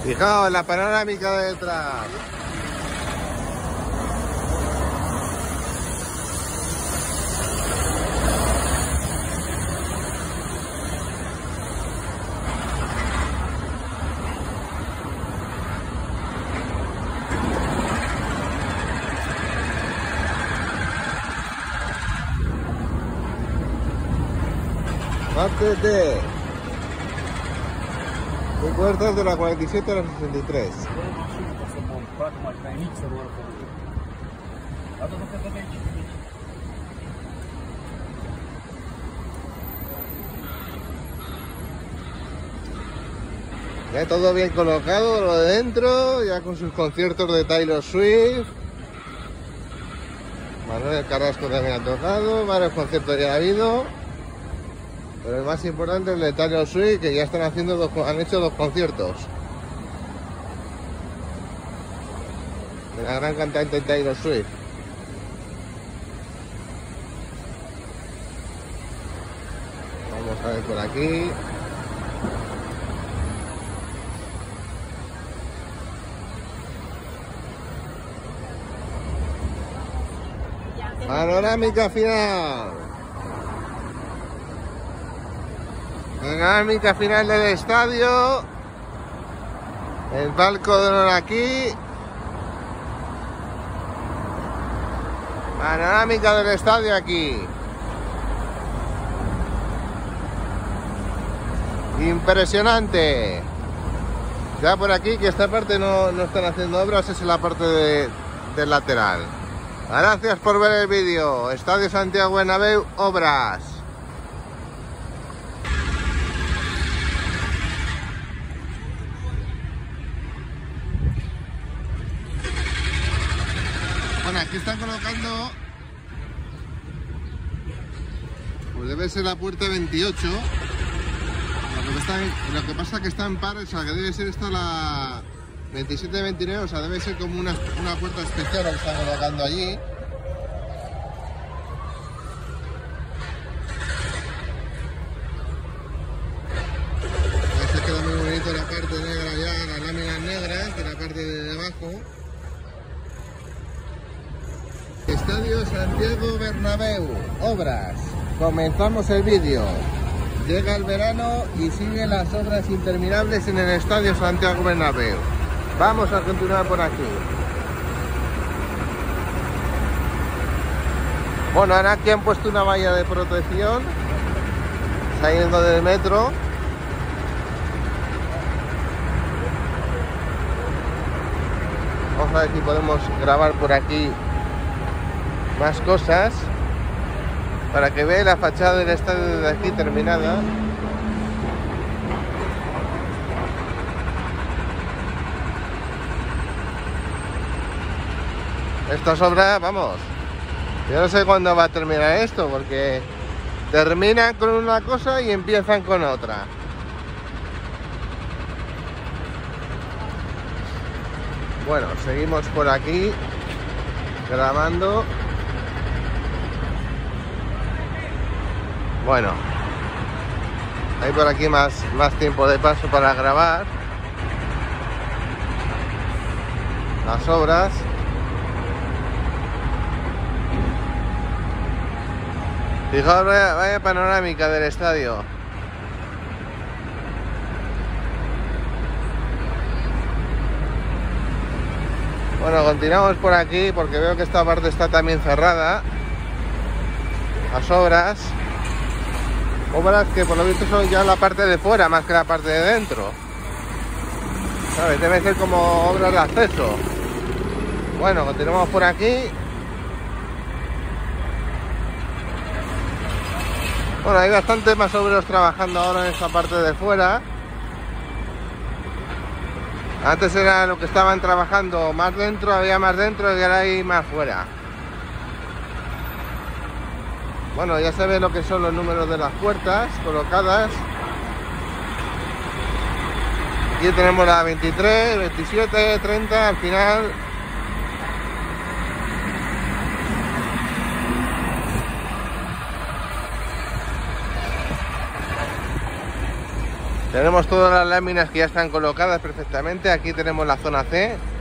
Fijaos la panorámica de detrás. Parte de puertas de la 47 a la 63. Ya todo bien colocado, lo de dentro, ya con sus conciertos de Taylor Swift. Manuel Carrasco también ha tocado, varios conciertos ya ha habido. Pero el más importante es el de Taylor Swift, que ya están haciendo han hecho 2 conciertos. De la gran cantante Taylor Swift. Vamos a ver por aquí. Panorámica final. Panorámica final del estadio. El palco de honor aquí. Panorámica del estadio aquí. Impresionante. Ya por aquí, que esta parte no están haciendo obras, es en la parte del lateral. Gracias por ver el vídeo. Estadio Santiago Bernabéu, obras. Bueno, aquí están colocando, pues debe ser la puerta 28. Lo que pasa es que está en par, o sea que debe ser esta la 27-29, o sea debe ser como una puerta especial que están colocando allí. Se queda muy bonito la parte negra ya, las láminas negras de la parte de abajo. Estadio Santiago Bernabéu, obras. Comenzamos el vídeo. Llega el verano y siguen las obras interminables en el Estadio Santiago Bernabéu. Vamos a continuar por aquí. Bueno, ahora aquí han puesto una valla de protección saliendo del metro. Vamos a ver si podemos grabar por aquí más cosas para que veáis la fachada del estadio desde aquí terminada. Estas obras, vamos, yo no sé cuándo va a terminar esto, porque terminan con una cosa y empiezan con otra. Bueno, seguimos por aquí grabando. Bueno, hay por aquí más tiempo de paso para grabar las obras. Fijaos, vaya panorámica del estadio. Bueno, continuamos por aquí porque veo que esta parte está también cerrada. Las obras. Obras que por lo visto son ya la parte de fuera más que la parte de dentro. ¿Sabes? Debe ser como obras de acceso. Bueno, continuamos por aquí. Bueno, hay bastante más obreros trabajando ahora en esta parte de fuera. Antes era lo que estaban trabajando más dentro, había más dentro y ahora hay más fuera. Bueno, ya se ve lo que son los números de las puertas colocadas. Aquí tenemos la 23, 27, 30, al final. Tenemos todas las láminas que ya están colocadas perfectamente. Aquí tenemos la zona C.